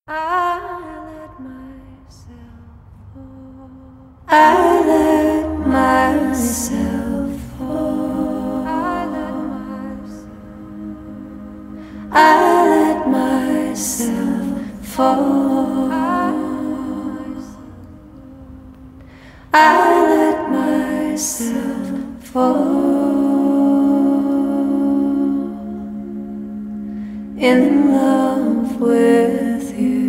I let myself fall. I let myself fall. I let myself fall. I let myself fall. In love with you.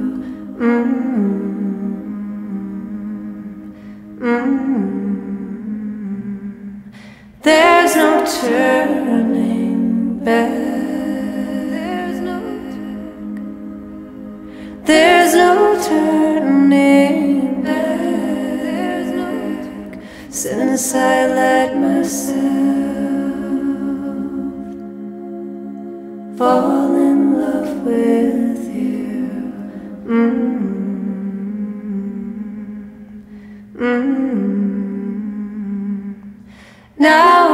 There's no turning back. There's no turning back. Since I let myself fall in love with you. Now